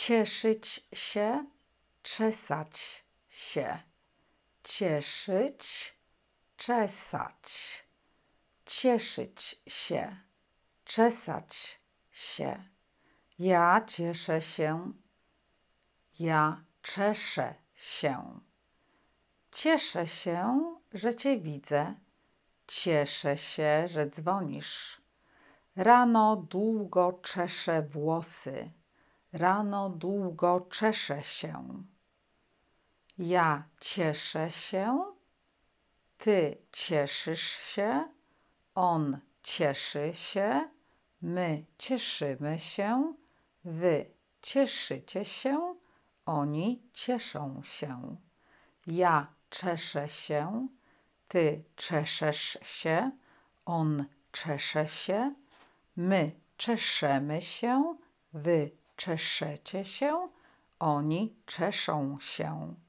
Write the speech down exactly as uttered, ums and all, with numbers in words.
cieszyć się, czesać się, cieszyć, czesać, cieszyć się, czesać się. Ja cieszę się, ja czeszę się. Cieszę się, że cię widzę, cieszę się, że dzwonisz. Rano długo czeszę włosy, rano długo czeszę się. Ja cieszę się, ty cieszysz się, on cieszy się, my cieszymy się, wy cieszycie się, oni cieszą się. Ja czeszę się, ty czeszesz się, on czesze się, my czeszemy się, wy czeszecie się, oni czeszą się.